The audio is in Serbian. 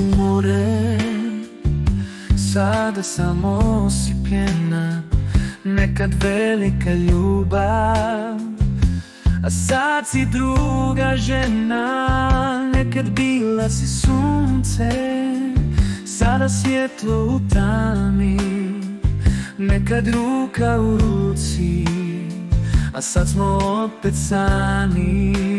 si more, sada samo si pjena, nekad velika ljubav, a sad si druga žena. Nekad bila si sunce, sada svjetlo u tami, nekad ruka u ruci, a sad smo opet sami.